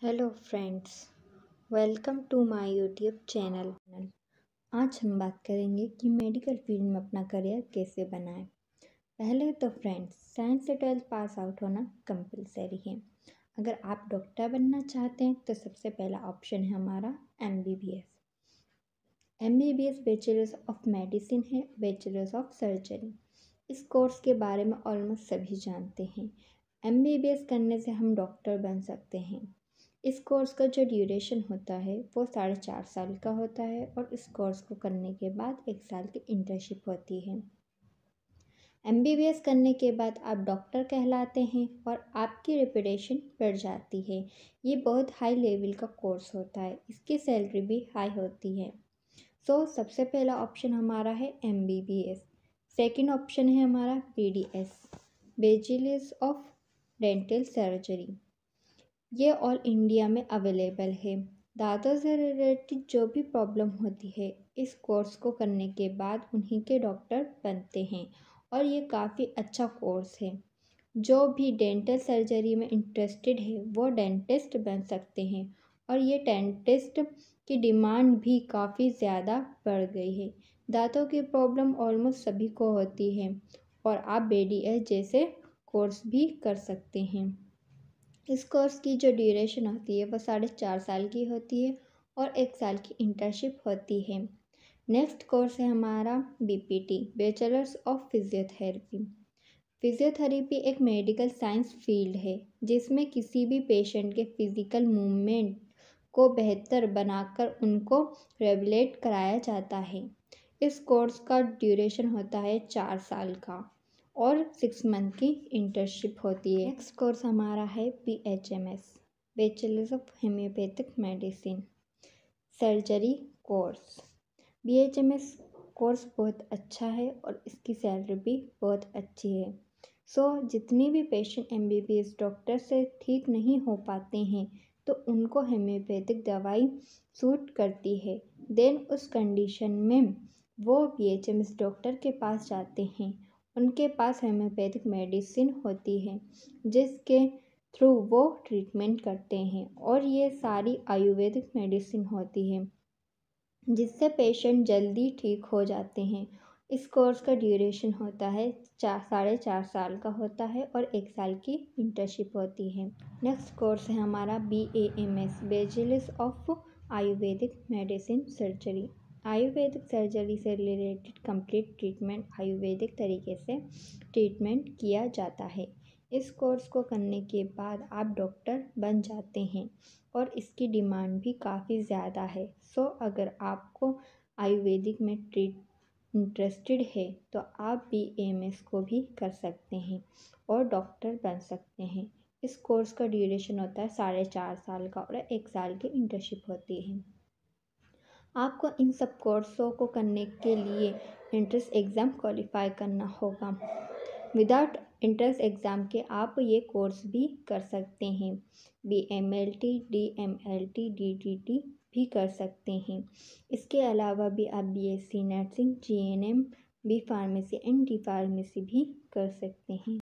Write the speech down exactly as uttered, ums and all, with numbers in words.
Hello friends, welcome to my YouTube channel. आज हम बात करेंगे कि मेडिकल फील्ड में अपना करियर कैसे बनाएं। पहले तो फ्रेंड्स, साइंस से ट्वेल्थ पास आउट होना कंपलसरी है। अगर आप डॉक्टर बनना चाहते हैं तो सबसे पहला ऑप्शन है हमारा M B B S. M B B S bachelors of medicine है, बैचलर्स ऑफ सर्जरी। इस कोर्स के बारे में ऑलमोस्ट सभी जानते हैं। एम बी बी एस करने से हम डॉक्टर बन सकते हैं। इस कोर्स का जो ड्यूरेशन होता है वो साढ़े चार साल का होता है और इस कोर्स को करने के बाद एक साल की इंटर्नशिप होती है। एम बी बी एस करने के बाद आप डॉक्टर कहलाते हैं और आपकी रेपुटेशन बढ़ जाती है। ये बहुत हाई लेवल का कोर्स होता है, इसकी सैलरी भी हाई होती है। सो so, सबसे पहला ऑप्शन हमारा है M B B S. Second option है हमारा B D S, bachelors of dental surgery. ये ऑल इंडिया में अवेलेबल है। दांतों से रिलेटेड जो भी प्रॉब्लम होती है इस कोर्स को करने के बाद उन्हीं के डॉक्टर बनते हैं और ये काफ़ी अच्छा कोर्स है। जो भी डेंटल सर्जरी में इंटरेस्टेड है वो डेंटिस्ट बन सकते हैं और ये डेंटिस्ट की डिमांड भी काफ़ी ज़्यादा बढ़ गई है। दांतों की प्रॉब्लम ऑलमोस्ट सभी को होती है और आप बी डी एस जैसे कोर्स भी कर सकते हैं। इस कोर्स की जो ड्यूरेशन होती है वो साढ़े चार साल की होती है और एक साल की इंटर्नशिप होती है। नेक्स्ट कोर्स है हमारा B P T, bachelors of physiotherapy. Physiotherapy एक मेडिकल साइंस फील्ड है जिसमें किसी भी पेशेंट के फिजिकल मूवमेंट को बेहतर बनाकर उनको रेगुलेट कराया जाता है। इस कोर्स का ड्यूरेशन होता है चार साल का और सिक्स मंथ की इंटर्नशिप होती है। नेक्स्ट कोर्स हमारा है B H M S, bachelors of homeopathic medicine surgery course. B H M S course बहुत अच्छा है और इसकी सैलरी भी बहुत अच्छी है। सो so, जितने भी patient M B B S doctor से ठीक नहीं हो पाते हैं तो उनको होम्योपैथिक दवाई सूट करती है। देन उस कंडीशन में वो B H M S doctor के पास जाते हैं। उनके पास होम्योपैथिक मेडिसिन होती है जिसके थ्रू वो ट्रीटमेंट करते हैं और ये सारी आयुर्वेदिक मेडिसिन होती है जिससे पेशेंट जल्दी ठीक हो जाते हैं। इस कोर्स का ड्यूरेशन होता है चार साढ़े चार साल का होता है और एक साल की इंटर्नशिप होती है। नेक्स्ट कोर्स है हमारा B A M S, bachelors of ayurvedic medicine surgery. Ayurvedic surgery से रिलेटेड कंप्लीट ट्रीटमेंट आयुर्वेदिक तरीके से ट्रीटमेंट किया जाता है। इस कोर्स को करने के बाद आप डॉक्टर बन जाते हैं और इसकी डिमांड भी काफ़ी ज़्यादा है। सो so, अगर आपको आयुर्वेदिक में ट्रीट इंटरेस्टेड है तो आप बी एम एस को भी कर सकते हैं और डॉक्टर बन सकते हैं। इस कोर्स का ड्यूरेशन होता है साढ़े चार साल का और एक साल की इंटर्नशिप होती है। आपको इन सब कोर्सों को करने के लिए एंट्रेंस एग्ज़ाम क्वालिफाई करना होगा। विदाउट एंट्रेंस एग्ज़ाम के आप ये कोर्स भी कर सकते हैं। B M L T, D M L T, D T T भी कर सकते हैं। इसके अलावा भी आप B S C nursing, G N M, B pharmacy and D pharmacy भी कर सकते हैं।